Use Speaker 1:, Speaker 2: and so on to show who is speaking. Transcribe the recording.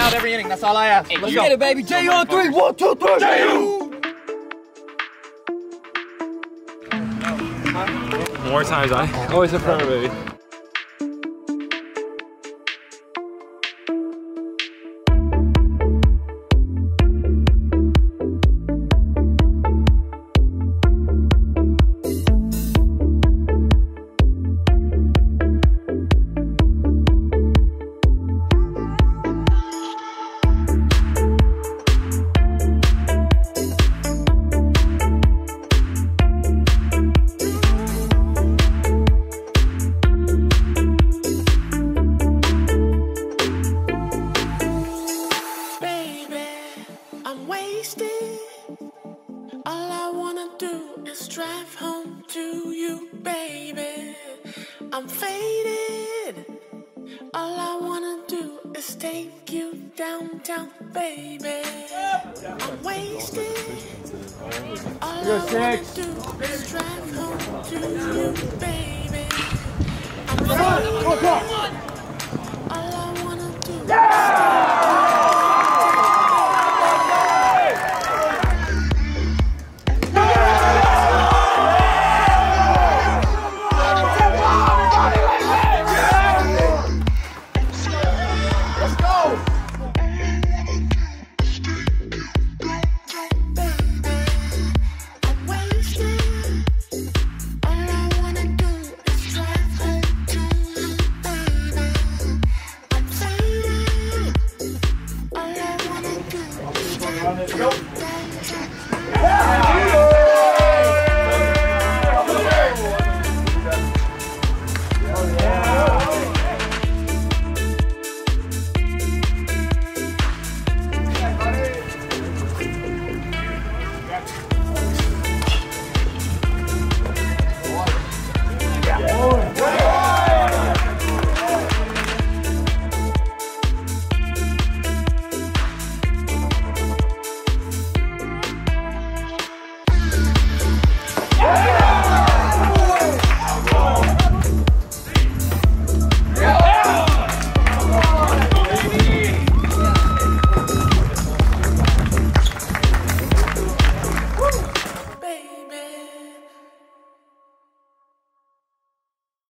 Speaker 1: out every inning. That's all I ask.
Speaker 2: Let's get it, baby. J on 3. 1, 2, 3. J-U!
Speaker 3: More times, always a front, baby.
Speaker 4: All I wanna do is drive home to you, baby. I'm faded. All I wanna do is take you downtown, baby. I'm wasted. All I wanna do is drive home to you, baby. I'm faded.